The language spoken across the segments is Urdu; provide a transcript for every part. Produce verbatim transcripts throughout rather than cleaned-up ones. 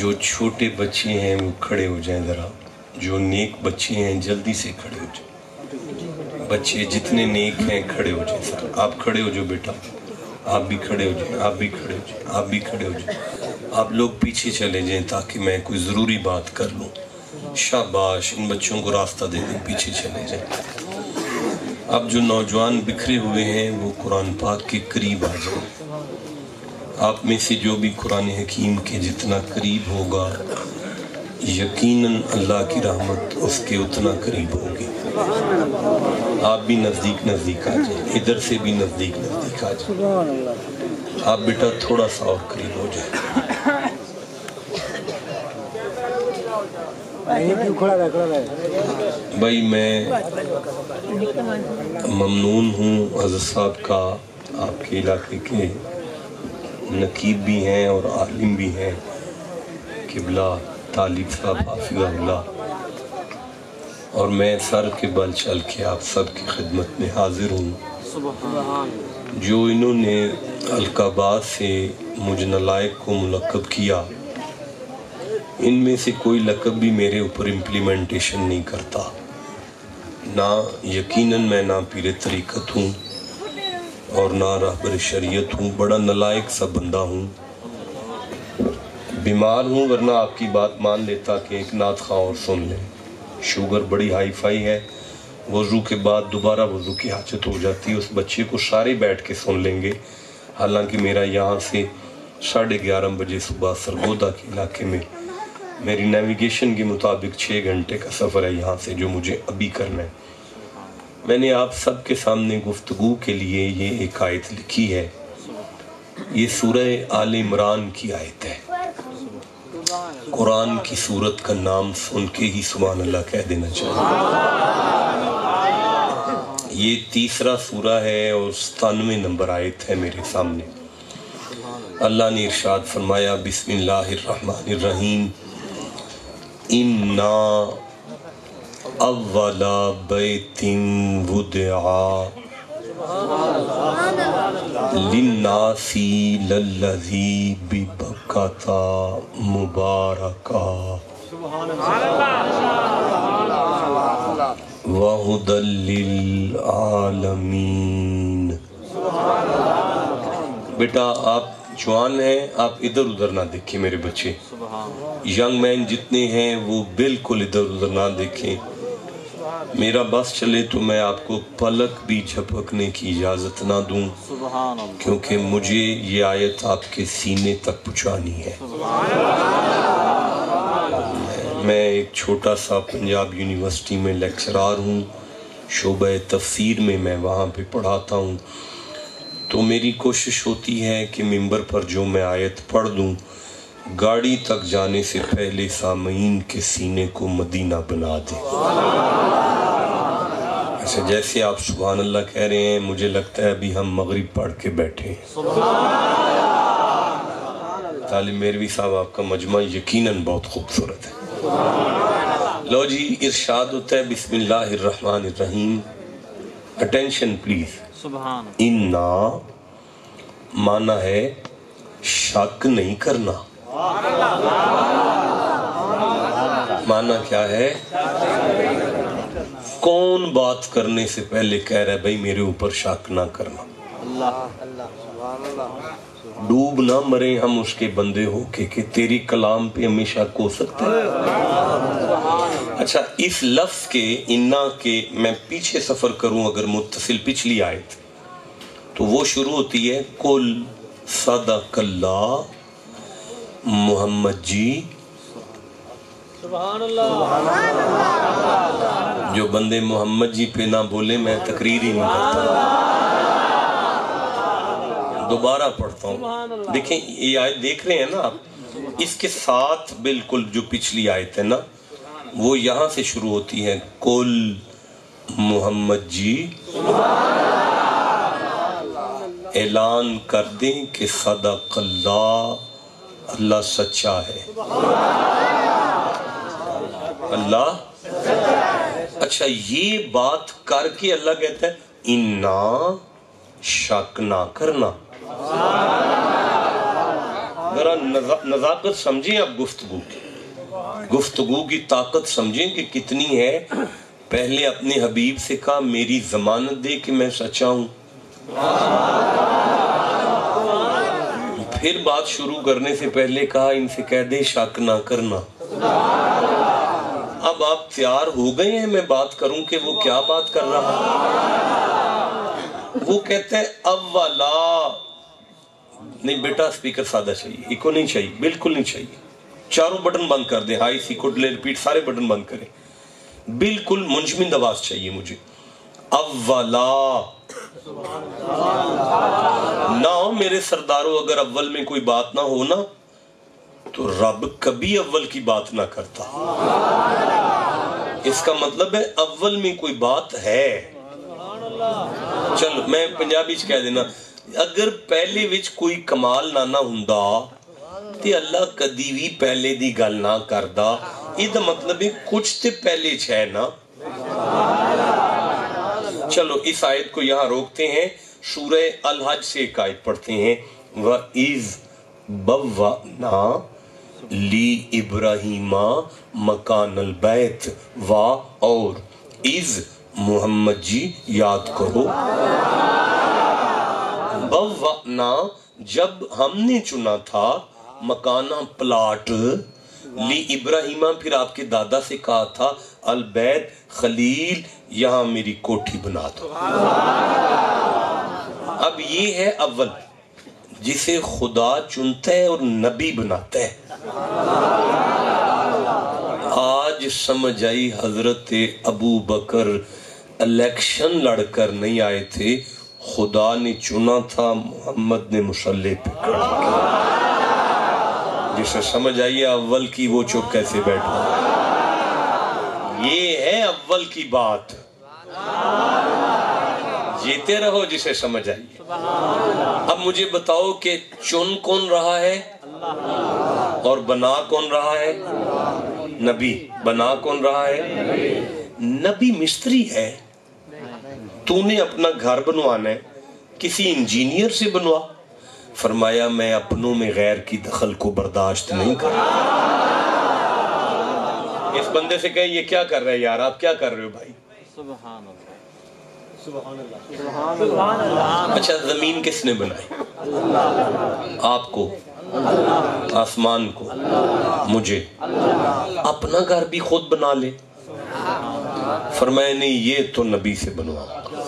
جو چھوٹے بچے ہیں وہ کھڑے ہو جائیں ذرا، جو نیک بچے ہیں جلدی سے کھڑے ہو جائیں، بچے جتنے نیک ہیں کھڑے ہو جائیں سر، آپ کھڑے ہو جاؤ بیٹا، آپ بھی کھڑے ہو جائیں، آپ بھی کھڑے ہو جائیں، آپ بھی کھڑے ہو جائیں، آپ لوگ پیچھے چلے جائیں تاکہ میں کوئی ضروری بات کر لوں۔ شاباش، ان بچوں کو راستہ دے دیں، پیچھے چلے جائیں۔ اب جو نوجوان بکھرے ہوئے ہیں وہ قرآن پاک کے قریب آ جائیں۔ آپ میں سے جو بھی قرآن حکیم کے جتنا قریب ہوگا یقیناً اللہ کی رحمت اس کے اتنا قریب ہوگی۔ آپ بھی نزدیک نزدیک آ جائیں، ادھر سے بھی نزدیک نزدیک آ جائیں۔ آپ بیٹا تھوڑا سا اور قریب ہو جائیں۔ بھائی میں ممنون ہوں حضرت صاحب کا، آپ کے علاقے کے نقیب بھی ہیں اور عالم بھی ہیں، قبلہ طالب صاحب حافظہ اللہ، اور میں سر کے بل چل کے آپ سب کی خدمت میں حاضر ہوں۔ جو انہوں نے القابات سے مجھ نالائق کو ملقب کیا، ان میں سے کوئی لقب بھی میرے اوپر امپلیمنٹیشن نہیں کرتا، نہ یقیناً میں نہ پیر طریقت ہوں اور نہ رہبر شریعت ہوں، بڑا نالائق سا بندہ ہوں، بیمار ہوں، ورنہ آپ کی بات مان لیتا کہ ایک نعت خواہ اور سن لیں۔ شوگر بڑی ہائی فائی ہے، وضو کے بعد دوبارہ وضو کی حاجت ہو جاتی ہے، اس بچے کو سارے بیٹھ کے سن لیں گے، حالانکہ میرا یہاں سے ساڑھے گیارہ بجے صبح سرگودا کے علاقے میں میری نیویگیشن کے مطابق چھ گھنٹے کا سفر ہے یہاں سے جو مجھے ابھی کرنا ہے۔ میں نے آپ سب کے سامنے گفتگو کے لیے یہ ایک آیت لکھی ہے، یہ سورہ آل عمران کی آیت ہے۔ قرآن کی سورت کا نام سن کے ہی سبحان اللہ کہہ دینا چاہیے۔ یہ تیسرا سورہ ہے اور ستانوے نمبر آیت ہے میرے سامنے۔ اللہ نے ارشاد فرمایا بسم اللہ الرحمن الرحیم اِنَّا اول بیت وُدِعَا لِلنَّاسِ لَلَّذِي بِبَکَّةَ مُبَارَکًا وَہُدًى لِلْعَالَمِينَ۔ بیٹا آپ جوان ہیں، آپ ادھر ادھر نہ دیکھیں میرے بچے، ینگ مین جتنے ہیں وہ بالکل ادھر ادھر نہ دیکھیں۔ میرا بس چلے تو میں آپ کو پلک بھی جھپکنے کی اجازت نہ دوں، کیونکہ مجھے یہ آیت آپ کے سینے تک پہنچانی ہے۔ میں ایک چھوٹا سا پنجاب یونیورسٹی میں لیکچرار ہوں، شعبہ تفسیر میں میں وہاں پہ پڑھاتا ہوں، تو میری کوشش ہوتی ہے کہ ممبر پر جو میں آیت پڑھ دوں گاڑی تک جانے سے پہلے سامعین کے سینے کو مدینہ بنا دیں۔ ایسے جیسے آپ سبحان اللہ کہہ رہے ہیں مجھے لگتا ہے ابھی ہم مغرب پڑھ کے بیٹھے ہیں۔ طالب میروی صاحب آپ کا مجمع یقیناً بہت خوبصورت ہے۔ لو جی ارشاد ہوتا ہے بسم اللہ الرحمن الرحیم، اٹینشن پلیز۔ اِنَّا معنی ہے شک نہیں کرنا، معنی کیا ہے؟ کون بات کرنے سے پہلے کہہ رہا ہے بھائی میرے اوپر شک نہ کرنا، ڈوب نہ مریں ہم اس کے بندے ہو کے کہ تیری کلام پہ ہمیں شک ہو سکتا ہے۔ اچھا اس لفظ کے اِنَّا کے میں پیچھے سفر کروں اگر متصل پچھلی آیت تو وہ شروع ہوتی ہے قل صدق اللہ محمد جی۔ جو بندے محمد جی پہ نہ بولے میں تقریر ہی نہیں کرتا، دوبارہ پڑھتا ہوں۔ دیکھیں یہ آیت دیکھ رہے ہیں نا آپ، اس کے ساتھ بالکل جو پچھلی آیت ہے نا وہ یہاں سے شروع ہوتی ہے قل محمد جی اعلان کر دیں کہ صدق اللہ، اللہ سچا ہے، اللہ۔ اچھا یہ بات کر کے اللہ کہتا ہے اِنَّا شک نہ کرنا، ذرا نزاکت سمجھیں اب گفتگو کی گفتگو کی طاقت سمجھیں کہ کتنی ہے. پہلے اپنے حبیب سے کہا میری ضمانت دے کہ میں سچا ہوں. پھر بات شروع کرنے سے پہلے کہا ان سے کہہ دے شک نہ کرنا. اب آپ تیار ہو گئے ہیں میں بات کروں کہ وہ کیا بات کر رہا ہے. وہ کہتے ہیں اولا نہیں بیٹا سپیکر سادہ چاہیے, ایکو نہیں چاہیے, بالکل نہیں چاہیے. چاروں بٹن بند کر دیں, ہائی سی کوڈ لے ریپیٹ سارے بٹن بند کریں. بالکل منجمد آواز چاہیے مجھے. اولا نہ ہو میرے سرداروں, اگر اول میں کوئی بات نہ ہو نا تو رب کبھی اول کی بات نہ کرتا. اس کا مطلب ہے اول میں کوئی بات ہے. چلو میں پنجابی چ کہہ دینا, اگر پہلے وچ کوئی کمال نہ نہ ہوندا تے اللہ کدی بھی پہلے دی گل نہ کردا. یہ مطلب ہے کچھ تے پہلے چھ ہے نا. چلو اس آیت کو یہاں روکتے ہیں. سورہ الحج سے ایک آیت پڑھتے ہیں. وَإِذْ بَوَّأْنَا لِإِبْرَاهِيمَ مَكَانَ الْبَيْتِ وا اور از محمد جی یاد کرو. بَوَّأْنَا جب ہم نے چنا تھا, مکانہ پلاٹ, لی ابراہیمہ پھر آپ کے دادا سے کہا تھا, البیت خلیل یہاں میری کوٹھی بنا دو. اب یہ ہے اول جسے خدا چنتا ہے اور نبی بناتا ہے. آج سمجھ آئی حضرت ابو بکر الیکشن لڑ کر نہیں آئے تھے, خدا نے چنا تھا, محمد نے مصلی پہ کھڑا کیا. جسے سمجھ آئیے اول کی وہ چپ کیسے بیٹھا. یہ ہے اول کی بات. جیتے رہو جسے سمجھ آئیے. اب مجھے بتاؤ کہ چن کون رہا ہے اور بنا کون رہا ہے؟ نبی. بنا کون رہا ہے؟ نبی مستری ہے. تو نے اپنا گھر بنوانا ہے, کسی انجینئر سے بنوا. فرمایا میں اپنوں میں غیر کی دخل کو برداشت نہیں کرتا. اس بندے سے کہیں یہ کیا کر رہے یار, آپ کیا کر رہے ہو بھائی؟ سبحان اللہ. اچھا زمین کس نے بنائی؟ آپ کو, آسمان کو, مجھے. اپنا گھر بھی خود بنا لے. فرمایا نہیں یہ تو نبی سے بنوا.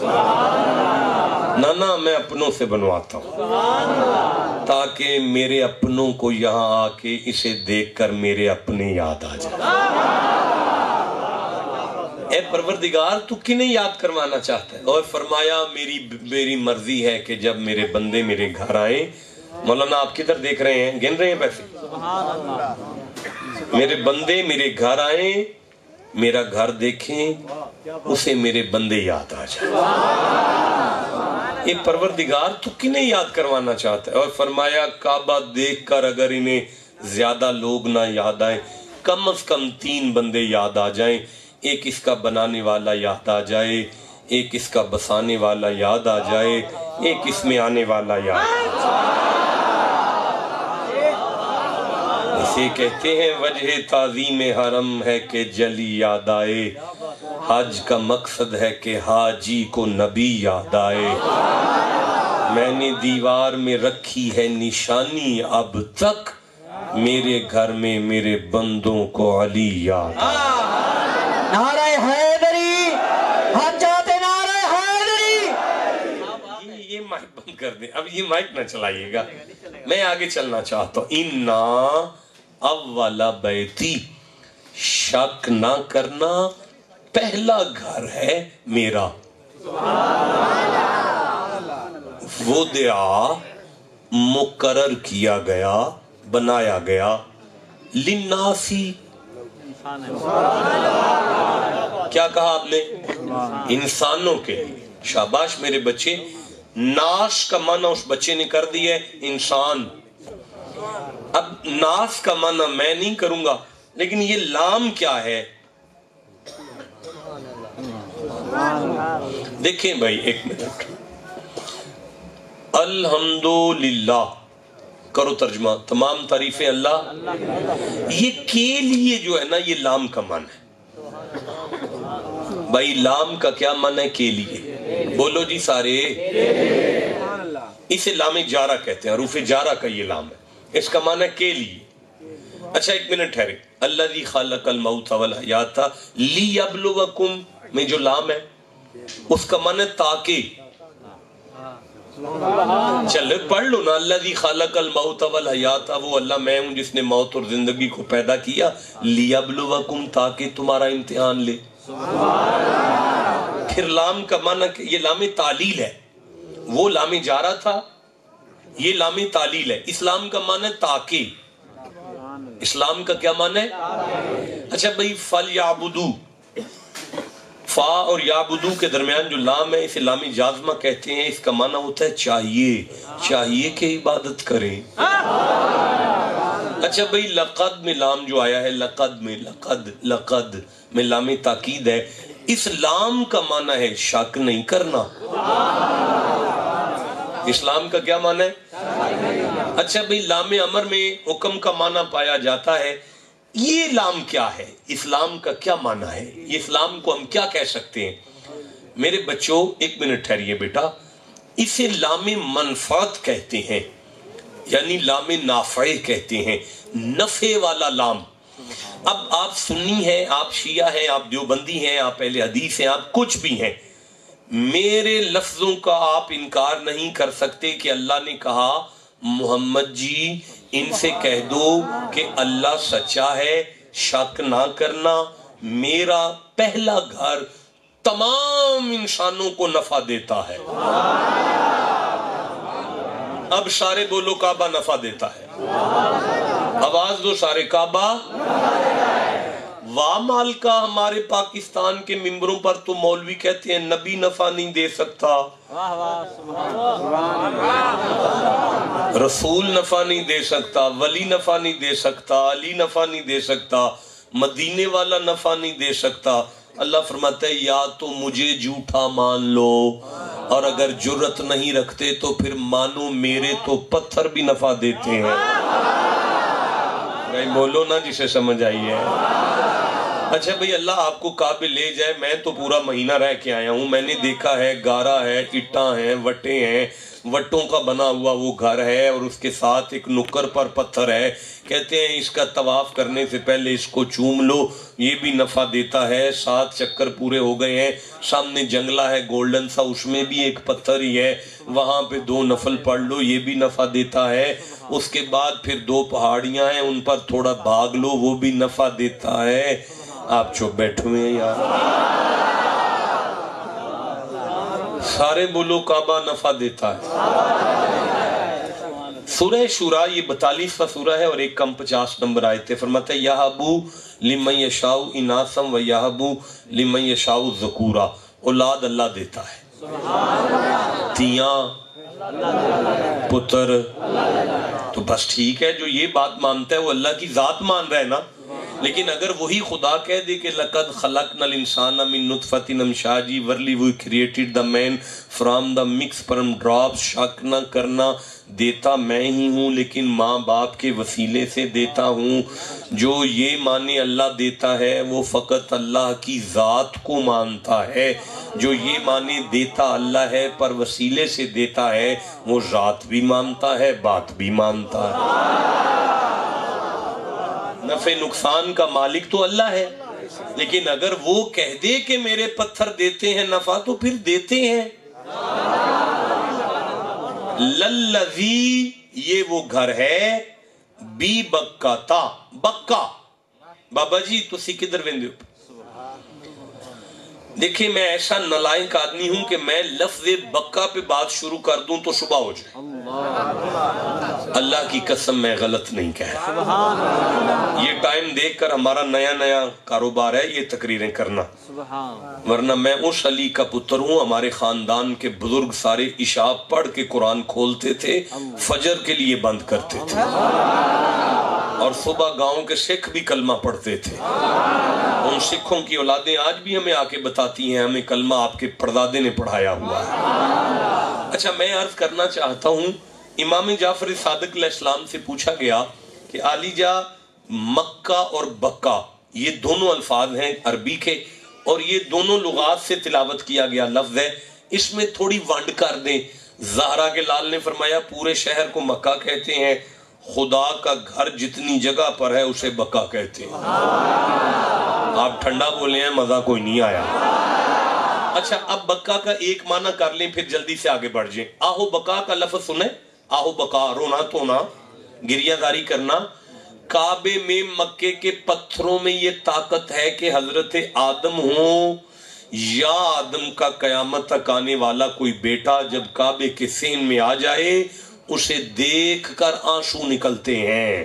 نہ نہ میں اپنوں سے بنواتا ہوں تاکہ میرے اپنوں کو یہاں آ کے اسے دیکھ کر میرے اپنے یاد آ جائے. اے پروردگار تو کنہیں یاد کروانا چاہتا ہے؟ اور فرمایا میری میری مرضی ہے کہ جب میرے بندے میرے گھر آئیں. مولانا آپ کدھر دیکھ رہے ہیں, گن رہے ہیں پیسے؟ میرے بندے میرے گھر آئیں, میرا گھر دیکھیں, اسے میرے بندے یاد آ جائیں. یہ پروردگار تو کنہیں یاد کروانا چاہتا ہے؟ اور فرمایا کعبہ دیکھ کر اگر انہیں زیادہ لوگ نہ یاد آئیں, کم از کم تین بندے یاد آ جائیں. ایک اس کا بنانے والا یاد آ جائے, ایک اس کا بسانے والا یاد آ جائے, ایک اس میں آنے والا یاد آ جائے. اسے کہتے ہیں وجہ تعظیم حرم ہے کہ جلی یاد آئے. حج کا مقصد ہے کہ حاجی کو نبی یاد آئے. میں نے دیوار میں رکھی ہے نشانی اب تک, میرے گھر میں میرے بندوں کو علی یاد آئے. نعرہ حیدری, ہم چاہتے نعرہ حیدری. یہ یہ مائک بند کر دیں, اب یہ مائک نہ چلائیے گا, میں آگے چلنا چاہتا ہوں. اِنَّا اولا بیتی, شک نہ کرنا پہلا گھر ہے میرا. وُدِعَ مقرر کیا گیا, بنایا گیا, لِلنَّاسِ کیا کہا آپ نے؟ انسانوں کے لیے. شاباش میرے بچے. ناس کا معنی اس بچے نے کر دی ہے انسان. اب ناس کا معنی میں نہیں کروں گا, لیکن یہ لام کیا ہے؟ دیکھیں بھائی ایک منٹ. الحمدللہ کرو ترجمہ، تمام تعریفیں اللہ۔ یہ کے لیے جو ہے نا یہ لام کا معنی ہے بھائی، لام کا کیا معنی ہے؟ کے لیے، بولو جی سارے، اسے لام جارہ کہتے ہیں، حروف جارہ کا یہ لام ہے، اس کا معنی ہے کے لیے۔ اچھا ایک منٹ ٹھہرے، الذی خلق الموت والحیات لیبلوکم میں جو لام ہے اس کا معنی تاکہ، چلے پڑھ لو نا، الذی خلق الموت والحیات، وہ اللہ میں ہوں جس نے موت اور زندگی کو پیدا کیا، لیبلوکم تاکہ تمہارا امتحان لے۔ پھر لام کا معنی، یہ لام تعلیل ہے، وہ لام جارہ تھا، یہ لام تعلیل ہے۔ اسلام کا معنی تاکہ، اسلام کا کیا معنی ہے؟ اچھا بھئی فَلْيَعْبُدُوا، فا اور یعبدو کے درمیان جو لام ہے اسے لام جازمہ کہتے ہیں، اس کا معنی ہوتا ہے چاہیے، چاہیے کہ عبادت کریں۔ اچھا بھئی لقد میں لام جو آیا ہے، لقد میں، لقد لقد میں لام تاکید ہے، اس لام کا معنی ہے شک نہیں کرنا۔ اسلام کا کیا معنی ہے؟ اچھا بھئی لام امر میں حکم کا معنی پایا جاتا ہے، یہ لام کیا ہے؟ اسلام کا کیا معنی ہے؟ یہ اسلام کو ہم کیا کہہ سکتے ہیں؟ میرے بچوں ایک منٹ ٹھہریے بیٹا، اسے لام منفعت کہتے ہیں، یعنی لام نافع کہتے ہیں، نفع والا لام۔ اب آپ سنی ہیں، آپ شیعہ ہیں، آپ دیوبندی ہیں، آپ اہل حدیث ہیں، آپ کچھ بھی ہیں، میرے لفظوں کا آپ انکار نہیں کر سکتے کہ اللہ نے کہا محمد جی ان سے کہہ دو کہ اللہ سچا ہے، شک نہ کرنا، میرا پہلا گھر تمام انسانوں کو نفع دیتا ہے۔ اب سارے بولو کعبہ نفع دیتا ہے، آواز دو سارے کعبہ۔ واہ مال کا ہمارے پاکستان کے ممبروں پر تو مولوی کہتے ہیں نبی نفع نہیں دے سکتا، رسول نفع نہیں دے سکتا، ولی نفع نہیں دے سکتا، علی نفع نہیں دے سکتا، مدینے والا نفع نہیں دے سکتا۔ اللہ فرماتا ہے یا تو مجھے جھوٹا مان لو، اور اگر جرت نہیں رکھتے تو پھر مانو میرے تو پتھر بھی نفع دیتے ہیں۔ بھائی بولو نا جسے سمجھ آئی ہے۔ اچھا بھئی اللہ آپ کو کعبے لے جائے، میں تو پورا مہینہ رہ کے آیا ہوں، میں نے دیکھا ہے گارا ہے، اٹاں ہیں، وٹے ہیں، وٹوں کا بنا ہوا وہ گھر ہے اور اس کے ساتھ ایک نکر پر پتھر ہے، کہتے ہیں اس کا طواف کرنے سے پہلے اس کو چوم لو، یہ بھی نفع دیتا ہے۔ سات چکر پورے ہو گئے ہیں، سامنے جنگلہ ہے گولڈن سا، اس میں بھی ایک پتھر ہی ہے، وہاں پہ دو نفل پڑھ لو، یہ بھی نفع دیتا ہے۔ اس کے بعد پھر دو پہاڑیاں ہیں، ان پر تھوڑا بھاگ لو، وہ بھی نفع دیتا ہے۔ آپ چپ بیٹھے ہوئے ہیں یار، سارے بولو کعبہ نفع دیتا ہے۔ سورہ شورا یہ بتالیسواں سورہ ہے اور ایک کم پچاس نمبر آیت ہے، فرماتا ہے یہبو لمن یشاء اناسا و یہبو لمن یشاء ذکورا، اولاد اللہ دیتا ہے، تیاں پتر، تو بس ٹھیک ہے، جو یہ بات مانتا ہے وہ اللہ کی ذات مان رہا ہے نا۔ لیکن اگر وہی خدا کہہ دے کہ لَقَدْ خَلَقْنَا الْإِنسَانَ مِن نُطْفَةٍ أَمْشَاجٍ Warli we created the man from the mixed sperm drops، شک نہ کرنا دیتا میں ہی ہوں لیکن ماں باپ کے وسیلے سے دیتا ہوں۔ جو یہ مانے اللہ دیتا ہے وہ فقط اللہ کی ذات کو مانتا ہے، جو یہ مانے دیتا اللہ ہے پر وسیلے سے دیتا ہے وہ ذات بھی مانتا ہے، بات بھی مانتا ہے۔ نفع نقصان کا مالک تو اللہ ہے، لیکن اگر وہ کہہ دے کہ میرے پتھر دیتے ہیں نفع تو پھر دیتے ہیں۔ للذی یہ وہ گھر ہے، بی بکتا، بکا بابا جی تسی کدھر ویندے ہو؟ دیکھیں میں ایسا نالائق آدمی ہوں کہ میں لفظ بکا پہ بات شروع کر دوں تو صبح ہو جائے، اللہ کی قسم میں غلط نہیں کہہ رہا۔ یہ ٹائم دیکھ کر ہمارا نیا نیا کاروبار ہے یہ تقریریں کرنا، ورنہ میں اس علی کا پتر ہوں، ہمارے خاندان کے بزرگ سارے عشاء پڑھ کے قرآن کھولتے تھے، فجر کے لیے بند کرتے تھے، اور صبح گاؤں کے سکھ بھی کلمہ پڑھتے تھے۔ ان سکھوں کی اولادیں آج بھی ہمیں آ کے بتاتی ہیں ہمیں کلمہ آپ کے پردادے نے پڑھایا ہوا ہے۔ اچھا میں عرض کرنا چاہتا ہوں इमाम जाफर सादिक अलैहिस्सलाम से पूछा गया कि आलीजा मक्का और बक्का ये दोनों अल्फाज हैं अरबी के और ये दोनों लुगात से तिलावत किया गया लफ्ज है, इसमें थोड़ी वंड कर दें। ज़हरा के लाल ने फरमाया पूरे शहर को मक्का कहते हैं, खुदा का घर जितनी जगह पर है उसे बक्का कहते हैं। आप ठंडा बोले हैं, मजा कोई नहीं आया। अच्छा, अब बक्का का एक माना कर लें फिर जल्दी से आगे बढ़ जाए। आहो बका का लफ्ज सुने, आहो बका, रोना धोना, गिरियादारी करना। काबे में मक्के के पत्थरों में ये ताकत है कि हजरत आदम हो या आदम का कयामत तक आने वाला कोई बेटा जब काबे के सीन में आ जाए उसे देख कर आंसू निकलते हैं।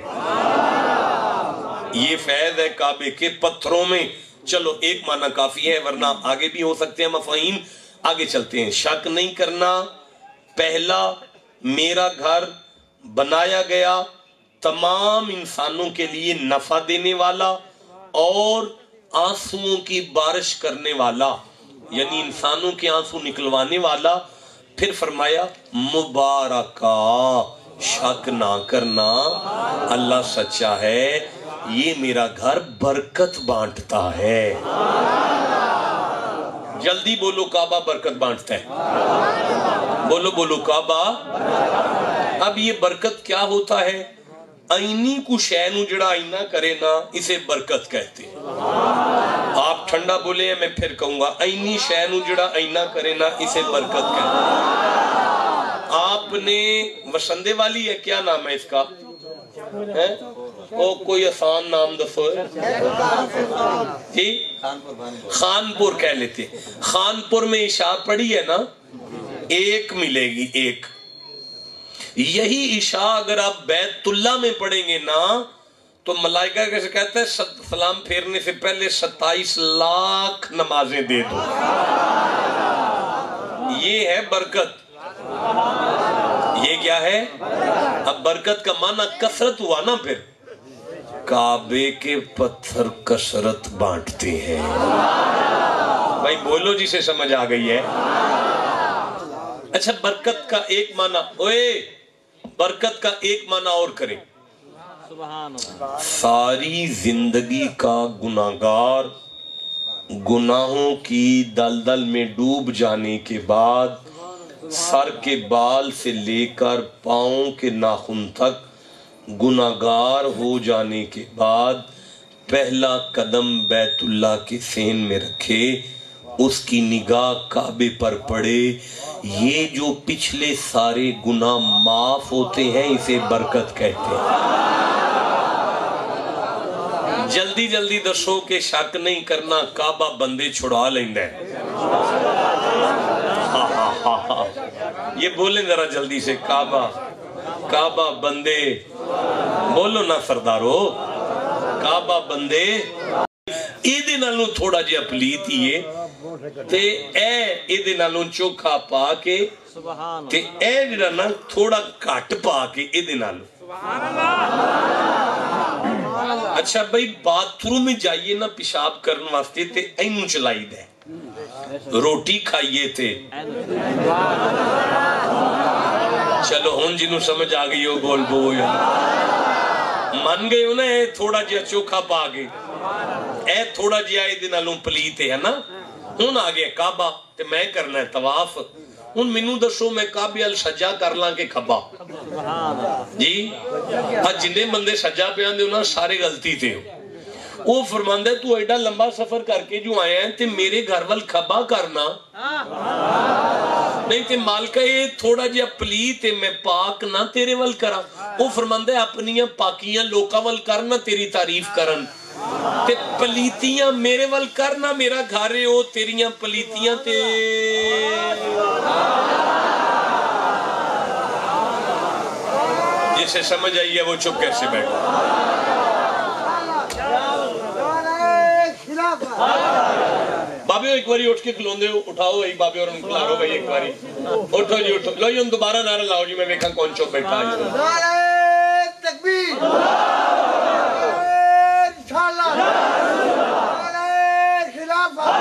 ये फैज है काबे के पत्थरों में। चलो एक माना काफी है, वरना आगे भी हो सकते हैं मफाहीम। आगे चलते हैं। शक नहीं करना, पहला मेरा घर बनाया गया तमाम इंसानों के लिए नफा देने वाला और आंसुओं की बारिश करने वाला, यानी इंसानों के आंसू निकलवाने वाला। फिर फरमाया मुबारका, शक ना करना, अल्लाह सच्चा है, ये मेरा घर बरकत बांटता है। जल्दी बोलो, काबा बरकत बांटता है। बोलो बोलो काबा। अब ये बरकत क्या होता है? आईनी को शैनू जड़ा आईना करे ना, इसे बरकत कहते हैं। आप ठंडा बोले हैं, मैं फिर कहूंगा, आईनी शैनू जड़ा आईना करे ना, इसे बरकत कहते हैं। आपने वसंदे वाली है, क्या नाम है इसका? है? ओ कोई आसान नाम दसो जी। खानपुर कह लेते। खानपुर में इशा पड़ी है ना, एक मिलेगी, एक। यही इशा अगर आप बैतुल्ला में पढ़ेंगे ना तो मलाइका कैसे कहते हैं, सलाम फेरने से पहले सत्ताईस लाख नमाजें दे दो। ये है बरकत। ये क्या है? अब बरकत का माना कसरत हुआ ना, फिर काबे के पत्थर कसरत बांटते हैं। भाई बोलो जिसे समझ आ गई है। अच्छा, बरकत का एक माना, ओए बरकत का एक माना और करें। सारी जिंदगी का गुनाहगार गुनाहों की दलदल में डूब जाने के बाद सर के बाल से लेकर पांव के नाखून तक गुनाहगार हो जाने के बाद पहला कदम बैतुल्ला के सेन में रखे, उसकी निगाह काबे पर पड़े, ये जो पिछले सारे गुनाह माफ होते हैं, इसे बरकत कहते हैं। जल्दी जल्दी दसो के शक नहीं करना, काबा बंदे छुड़ा लेंदा है। हा हा हा हा, ये बोले जरा जल्दी से, काबा काबा बंदे बोलो ना सरदारो, काबा बंदे। ਇਹਦੇ ਨਾਲੋਂ ਥੋੜਾ ਜਿਹਾ ਪਲੀਤ ਹੀ ਏ ਤੇ ਇਹ ਇਹਦੇ ਨਾਲੋਂ ਚੋਖਾ ਪਾ ਕੇ ਸੁਭਾਨ ਤੇ ਇਹ ਜਿਹੜਾ ਨਾ ਥੋੜਾ ਘੱਟ ਪਾ ਕੇ ਇਹਦੇ ਨਾਲ ਸੁਭਾਨ ਅੱਲਾਹ। ਅੱਛਾ ਬਈ, ਬਾਥਰੂਮ में जाइए ना पेशाब करने वास्ते ते ਇਹਨੂੰ ਚਲਾਈਦਾ, रोटी खाइए थे। चलो हुन जिन्हों समझ आ गई हो बोल बो यार, मन गए हो ना, थोड़ा जिहा चोखा पा के ए थोड़ा जिहा इहदे नालों पलीत है ना। हुन आ गया काबा ते मैं करना है तवाफ। हुन मैनू दसो, मैं काबे अल सज्जा कर ला के खब्बा जी? आ जिन्ने बंदे सज्जा पे आंदे हो ना, सारे गलती थे हो। वो फरमांदा, तू एडा लंबा सफर करके जो आया है ते मेरे घर वाल खब्बा करना नहीं ते मालका ये थोड़ा जिहा पलीत है, मैं पाक ना तेरे वाल करा। वो फरमांदा, अपनियां पाकियां लोकां वाल करना, तेरी तारीफ करन, ते पलीतियां मेरे वाल करना, मेरा घर है ओ, तेरियां पलीतियां ते जिसे समझ आई है वो चुप कैसे बैठा। बाबे एक बारी उठ के खिलोंदे हो, उठाओ एक बाबे और खिलारो भाई, एक बारी उठो जी उठो। लो जी दोबारा नारा लाओ जी, मैं देखा कौन चुप बैठा है। नारे तकबीर, नारे खिलाफत,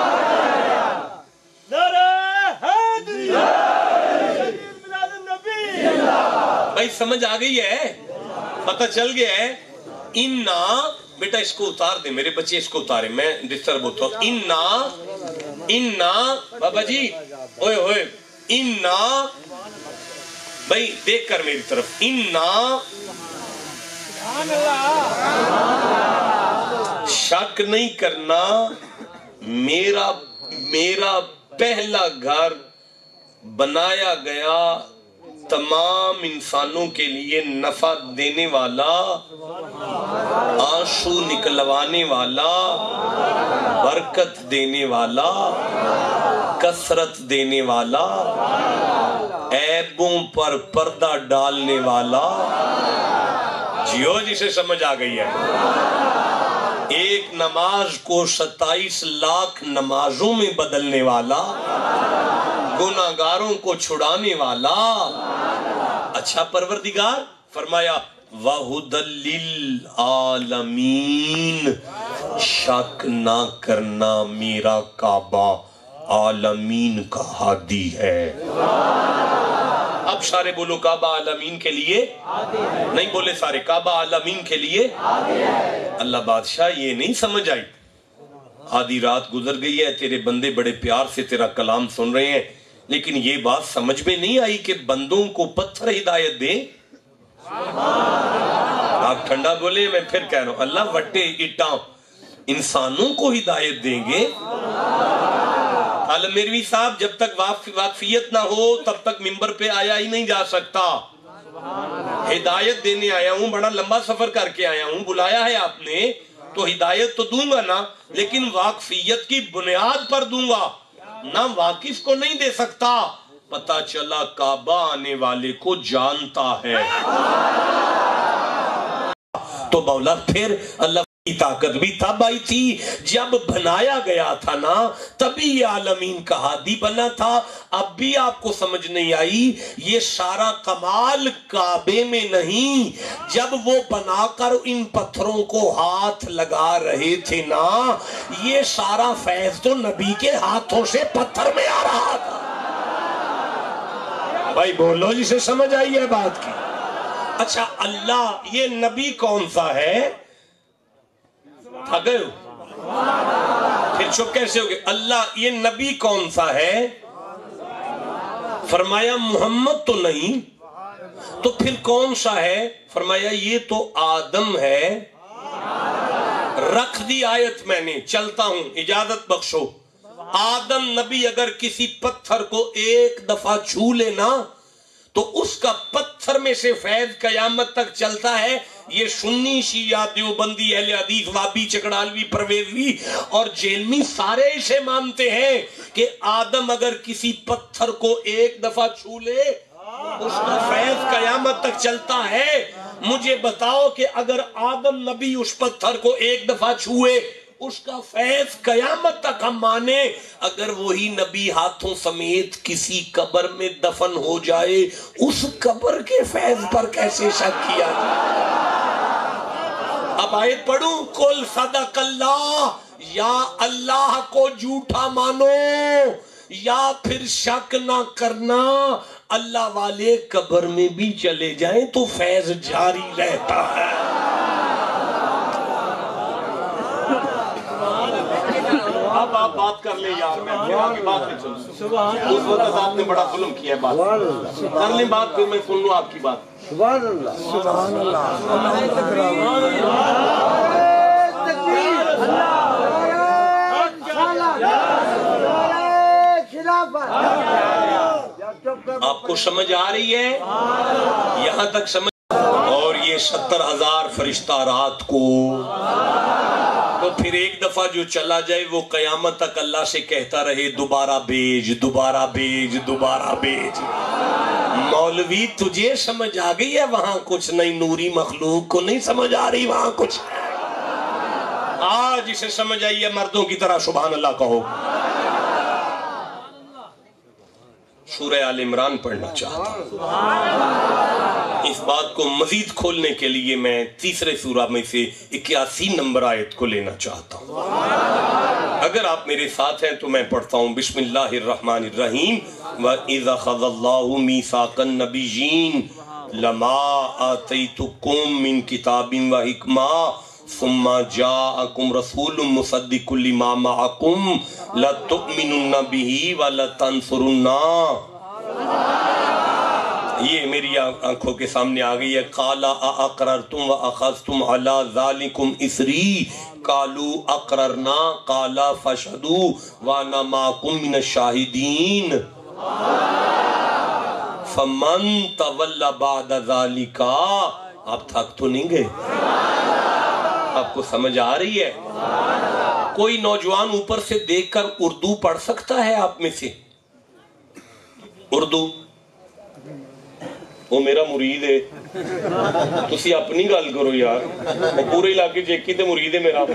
नारे हैदरी, भाई سمجھ آ گئی ہے؟ پتہ چل گیا ہے؟ اِنَّا بیٹا اس کو اتار دیں میرے بچے، اس کو اتارے، میں ڈسٹرب ہوتا ہوں. اِنَّا اِنَّا بابا جی اوئے ہوئے اِنَّا بھائی دیکھ کر میری طرف. اِنَّا شک نہیں کرنا، میرا میرا پہلا گھر بنایا گیا تمام انسانوں کے لیے نفع دینے والا، آنسو نکلوانے والا، برکت دینے والا، کثرت دینے والا، عیبوں پر پردہ ڈالنے والا. جیو جسے سمجھ آ گئی ہے. ایک نماز کو ستائیس لاکھ نمازوں میں بدلنے والا، گناہگاروں کو چھڑانے والا. اچھا پروردگار فرمایا وَهُدًى لِّلْعَالَمِينَ، شک نہ کرنا میرا کعبہ عالمین کا ہادی ہے. اب سارے بولو کعبہ عالمین کے لیے نہیں، بولے سارے کعبہ عالمین کے لیے. اللہ بادشاہ یہ نہیں سمجھ آئی، آدھی رات گزر گئی ہے، تیرے بندے بڑے پیار سے تیرا کلام سن رہے ہیں، لیکن یہ بات سمجھ میں نہیں آئی کہ بندوں کو پتھر ہدایت دیں. آپ ٹھنڈا بولے، میں پھر کہہ رہا ہوں، اللہ وٹے اٹاں انسانوں کو ہدایت دیں گے. عالم میروی صاحب جب تک واقفیت نہ ہو تب تک ممبر پہ آیا ہی نہیں جا سکتا. ہدایت دینے آیا ہوں، بڑا لمبا سفر کر کے آیا ہوں، بلایا ہے آپ نے تو ہدایت تو دوں گا نا، لیکن واقفیت کی بنیاد پر دوں گا، نہ واقف کو نہیں دے سکتا. پتہ چلا کعبہ آنے والے کو جانتا ہے. تو مولا پھر اللہ کی طاقت بھی تب آئی تھی جب بنایا گیا تھا نا، تبھی یہ عالمین کا ہادی بنا تھا. اب بھی آپ کو سمجھ نہیں آئی، یہ سارا کمال کعبے میں نہیں، جب وہ بنا کر ان پتھروں کو ہاتھ لگا رہے تھے نا، یہ سارا فیض تو نبی کے ہاتھوں سے پتھر میں آ رہا تھا. بھائی بولو جسے سمجھ آئی ہے بات کی. اچھا اللہ یہ نبی کون سا ہے؟ گئے ہو پھر چپ کیسے ہوگے؟ اللہ یہ نبی کون سا ہے؟ فرمایا محمد تو نہیں، تو پھر کون سا ہے؟ فرمایا یہ تو آدم ہے. رکھ دی آیت میں نے، چلتا ہوں، اجازت بخشو. آدم نبی اگر کسی پتھر کو ایک دفعہ چھو لینا تو اس کا پتھر میں سے فیض قیامت تک چلتا ہے. یہ سنی شیعہ دیوبندی اہل حدیث وابی چکڑالوی پرویزوی اور جیلمی سارے اسے مانتے ہیں کہ آدم اگر کسی پتھر کو ایک دفعہ چھو لے اس کا فیض قیامت تک چلتا ہے. مجھے بتاؤ کہ اگر آدم نبی اس پتھر کو ایک دفعہ چھوئے اس کا فیض قیامت تک ہم مانے، اگر وہی نبی ہاتھوں سمیت کسی قبر میں دفن ہو جائے اس قبر کے فیض پر کیسے شک کیا جائے؟ اب آیت پڑھوں، قل صدق اللہ، یا اللہ کو جھوٹا مانو یا پھر شک نہ کرنا، اللہ والے قبر میں بھی چلے جائیں تو فیض جاری رہتا ہے. اب آپ بات کر لیں یار، میں پھر آگے بات نہیں چل سکتا. اس وقت آپ نے بڑا ظلم کیا ہے، بات کر لیں بات، پھر میں سن لوں آپ کی بات. سبحان اللہ سبحان اللہ آپ کو سمجھ آ رہی ہے؟ یہاں تک سمجھ. اور یہ ستر ہزار فرشتہ رات کو، تو پھر ایک دفعہ جو چلا جائے وہ قیامت تک اللہ سے کہتا رہے دوبارہ بھیج دوبارہ بھیج دوبارہ بھیج. مولوی تجھے سمجھ آ گئی ہے وہاں کچھ نہیں، نوری مخلوق کو نہیں سمجھ آ رہی وہاں کچھ. آج اسے سمجھ آئی ہے مردوں کی طرح سبحان اللہ کہو. سورہ آل عمران پڑھنا چاہتا ہوں. اس بات کو مزید کھولنے کے لیے میں تیسرے سورہ میں سے اکیاسی نمبر آیت کو لینا چاہتا ہوں. اگر آپ میرے ساتھ ہیں تو میں پڑھتا ہوں. بسم اللہ الرحمن الرحیم. وَإِذَا خَذَ اللَّهُ مِيثَاقَ النَّبِيِّينَ लमा आतैतुकुम मिन किताबिन व हिकमा सुम्मा जाअकुम रसूलुम मुसद्दिकुल लिमा मअकुम लतुमिनुन्न बिही व लतंसुरुन्ना। ये मेरी आंखों के सामने आ गई है। काला अक़ररतुम व अख़ज़तुम अला ज़ालिकुम इसरी कालू अक़ररना काला फशहदू व अना माकुम मिनश शाहिदीन फमन तवल्ला बाद ज़ालिका। आप थक तो नहीं गए? आपको समझ आ रही है? कोई नौजवान ऊपर से देखकर उर्दू पढ़ सकता है आप में से? उर्दू वो मेरा मुरीद है, तुसी अपनी गल करो यार, वो पूरे इलाके च एक ही ते मुरीद है मेरा।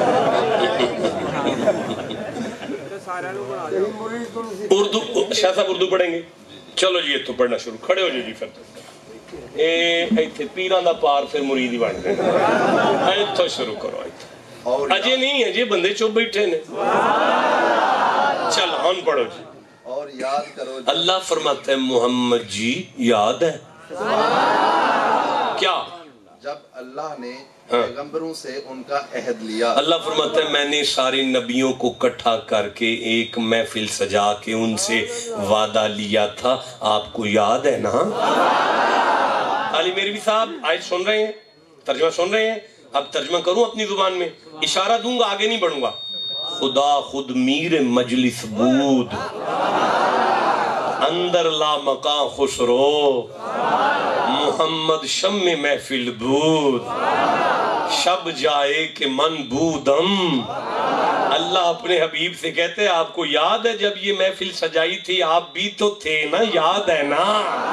उर्दू शाह साहब उर्दू पढ़ेंगे? चलो जी इत्थों पढ़ना शुरू, खड़े हो जाओ जी। फिर ए इत्थे पीरां दा पार फिर मुरीद ही बन गए। इत्थों शुरू करो। इत्थे अजे नहीं, अजे बंदे चुप बैठे ने। चल हुन पढ़ो जी। और याद करो, अल्लाह फरमाते हैं मोहम्मद जी याद है क्या? जब अल्लाह ने पैगंबरों से उनका अहद लिया। अल्लाह फरमाते हैं मैंने सारे नबियों को इकट्ठा करके एक महफिल सजा के उनसे वादा लिया था, आपको याद है ना? अली मेरी साहब आज सुन रहे हैं, तर्जुमा सुन रहे हैं? अब तर्जुमा करूं अपनी जुबान में, इशारा दूंगा, आगे नहीं बढ़ूंगा। खुदा खुद मीर मजलिस बूद अंदर ला मका खुसरो मोहम्मद शम महफिल बूद शब जाए के मन बूदम। अल्लाह अपने हबीब से कहते हैं आपको याद है जब ये महफिल सजाई थी, आप भी तो थे ना, याद है ना?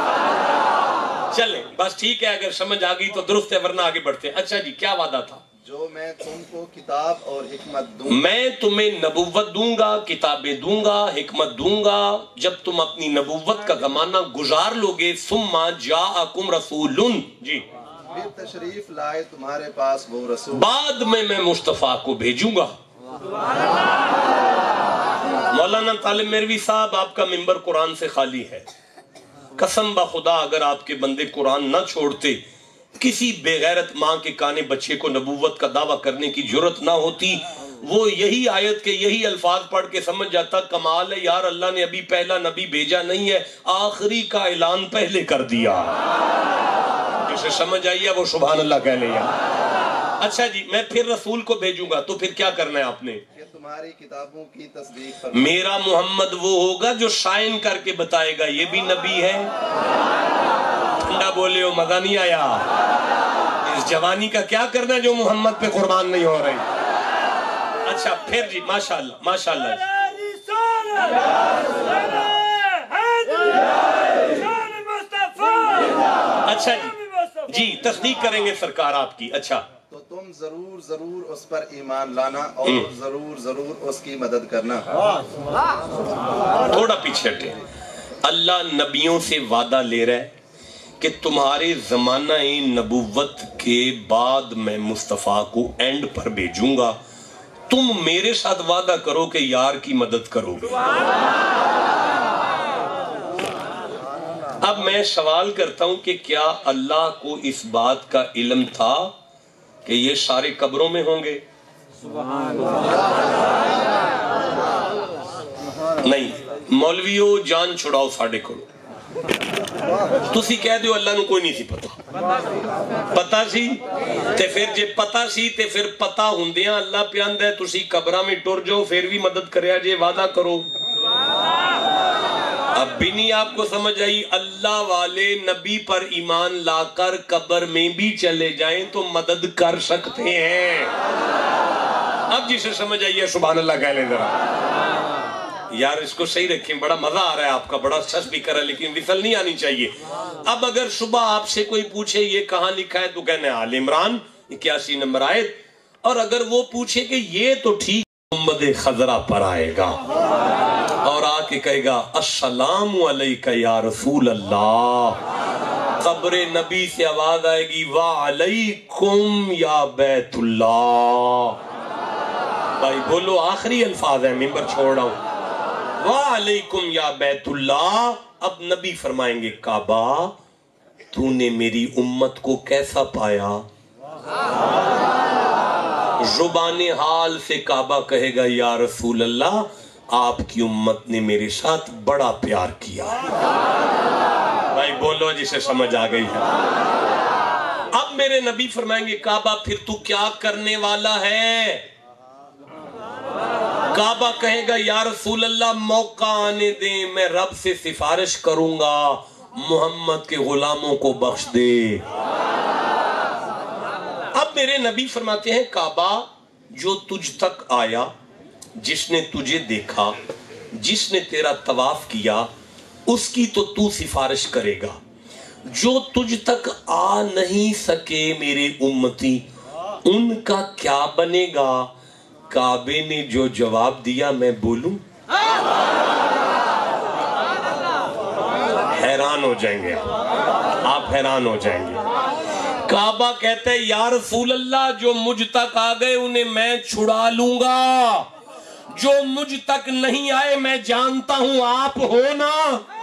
चलें बस ठीक है, अगर समझ आ गई तो दुरुस्त है, वरना आगे बढ़ते हैं। अच्छा जी, क्या वादा था? जो मैं तुमको किताब और हिकमत दूंगा। मैं तुम्हें नबुव्वत दूंगा, किताबें दूंगा, हिकमत दूंगा जब तुम अपनी नबुव्वत का जमाना गुजार लोगे। सुम्मा जाअकुम रसूलुन जी, फिर तशरीफ लाए तुम्हारे पास वो रसूल, बाद में मैं मुस्तफा को भेजूंगा। मौलाना तालिब मेरवी साहब, आपका मिंबर कुरान से खाली है। कसम ब खुदा अगर आपके बंदे कुरान न छोड़ते, किसी बेगैरत माँ के काने बच्चे को नबूवत का दावा करने की जरूरत ना होती। वो यही आयत के यही अल्फाज पढ़ के समझ जाता कमाल है यार, अल्लाह ने अभी पहला नबी भेजा नहीं है, आखिरी का ऐलान पहले कर दिया। जिसे समझ आई है वो सुभान अल्लाह कह ले यार। अच्छा जी, मैं फिर रसूल को भेजूंगा, तो फिर क्या करना है आपने? तुम्हारी किताबों की तस्दीक पर मेरा मोहम्मद वो होगा जो शाइन करके बताएगा ये भी नबी है। ठंडा बोले हो, मजा नहीं आया? इस जवानी का क्या करना जो मोहम्मद पे कुर्बान नहीं हो रही। अच्छा फिर जी, माशाल्लाह माशाल्लाह। अच्छा जी जी, तस्दीक करेंगे सरकार आपकी। अच्छा तो तुम जरूर जरूर उस पर ईमान लाना और जरूर जरूर उसकी मदद करना। थोड़ा पीछे हटे। अल्लाह नबियों से वादा ले रहा है कि तुम्हारे जमाना नबुव्वत के बाद मैं मुस्तफ़ा को एंड पर भेजूंगा, तुम मेरे साथ वादा करो कि यार की मदद करोगे। अब मैं सवाल करता हूं कि क्या अल्लाह को इस बात का इल्म था कि ये सारे कब्रों में होंगे? नहीं। मौलवियों जान छुड़ाओ साढ़े को, तुसी कह दो अल्लाह नू कोई नहीं सी पता। पता सी ते फिर जे पता सी ते फिर पता हुंदियां अल्लाह पे आंदा है तुसी कब्रां में टुर जाओ, फिर भी मदद करया जे, वादा करो। अब भी नहीं आपको समझ आई? अल्लाह वाले नबी पर ईमान लाकर कब्र में भी चले जाएं तो मदद कर सकते हैं। अब जिसे समझ आई है सुभान अल्लाह कह ले जरा यार, इसको सही रखें, बड़ा मजा आ रहा है आपका, बड़ा अच्छा स्पीकर है, लेकिन विफल नहीं आनी चाहिए। अब अगर सुबह आपसे कोई पूछे ये कहां लिखा है तो कहने आल इमरान इक्यासी नंबर आयत, और अगर वो पूछे कि ये तो ठीक मोहम्मद खजरा पर आएगा और आके कहेगा अस्सलामु अलैका या रसूल अल्लाह, कब्र नबी से आवाज आएगी वाह अलैकुम या बैतुल्लाह। भाई बोलो, आखिरी अल्फाज है, मिंबर छोड़ रहा हूं, वाह अलैकुम या बैतुल्लाह। अब नबी फरमाएंगे काबा تو نے میری امت کو کیسا پایا؟ زبان حال سے کعبہ کہے گا یا رسول اللہ آپ کی امت نے میرے ساتھ بڑا پیار کیا۔ بھائی بولو جسے سمجھ آ گئی ہے۔ اب میرے نبی فرمائیں گے کعبہ پھر تو کیا کرنے والا ہے؟ کعبہ کہے گا یا رسول اللہ موقع آنے دیں، میں رب سے سفارش کروں گا محمد کے غلاموں کو بخش دے۔ اب میرے نبی فرماتے ہیں کعبہ جو تجھ تک آیا، جس نے تجھے دیکھا، جس نے تیرا طواف کیا، اس کی تو تو سفارش کرے گا۔ جو تجھ تک آ نہیں سکے میرے امتی، ان کا کیا بنے گا؟ کعبے نے جو جواب دیا میں بولوں؟ حیران ہو جائیں گے آپ، حیران ہو جائیں گے۔ کعبہ کہتے ہیں یا رسول اللہ جو مجھ تک آ گئے انہیں میں چھڑا لوں گا، جو مجھ تک نہیں آئے میں جانتا ہوں آپ ہو نا۔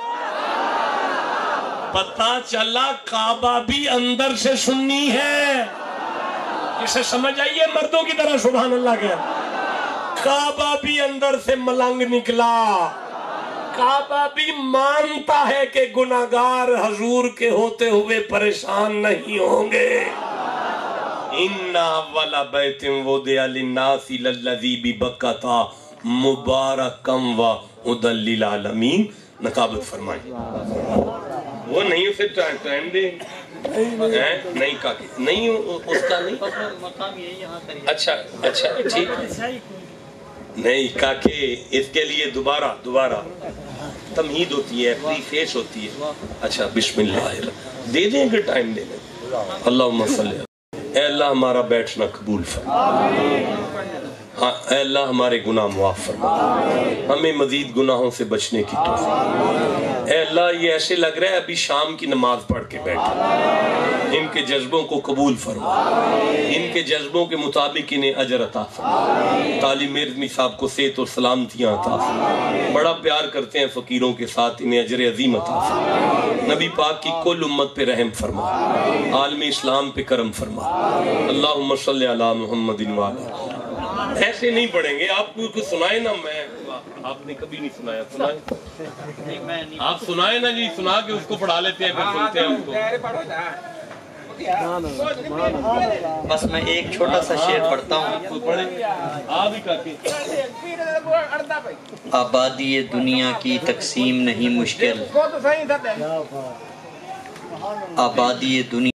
پتہ چلا کعبہ بھی اندر سے سنی ہے، اسے سمجھ آئیے مردوں کی طرح سبحان اللہ کہہ۔ کعبہ بھی اندر سے ملنگ نکلا، کعبہ بھی مانتا ہے کہ گناہگار حضور کے ہوتے ہوئے پریشان نہیں ہوں گے۔ اِنَّا وَلَا بَيْتٍ وُضِعَ لِلنَّاسِ لَلَّذِي بِبَكَّةَ مُبَارَكًا وَهُدًى لِلْعَالَمِينَ۔ نقابت فرمائیں وہ نہیں اسے ٹائم دے نہیں کا نہیں اس کا نہیں اچھا اچھا ٹھیک نہیں کاکے اس کے لیے دوبارہ دوبارہ تمہید ہوتی ہے، پری فیس ہوتی ہے۔ اچھا بسم اللہ دے دیں کہ ٹائم دے دیں۔ اللہم صلی اللہ، اے اللہ ہمارا بیٹھنا قبول فرما، ہاں اے اللہ ہمارے گناہ معاف فرما، ہمیں مزید گناہوں سے بچنے کی توفیق۔ اے اللہ یہ ایسے لگ رہا ہے ابھی شام کی نماز پڑھ کے بیٹھے، ان کے جذبوں کو قبول فرما، ان کے جذبوں کے مطابق انہیں اجر عطا فرما۔ تعلیم مرزمی صاحب کو صحت و سلامتیاں عطا فرما، بڑا پیار کرتے ہیں فقیروں کے ساتھ، انہیں اجر عظیم عطا فرما۔ نبی پاک کی کل امت پہ رحم فرما، عالم اسلام پہ کرم فرما۔ اللہم صلی علی محمد وعلی۔ ایسے نہیں پڑھیں گے، آپ کو کچھ سنائے نا، میں آپ نے کبھی نہیں سنایا، سنائے آپ سنائے نا جی، سنا کے اس کو پڑھا لیتے ہیں پھر سنتے ہیں اس کو۔ بس میں ایک چھوٹا سا شعر پڑھتا ہوں، آپ ہی کہتے آبادی دنیا کی تقسیم نہیں مشکل، آبادی دنیا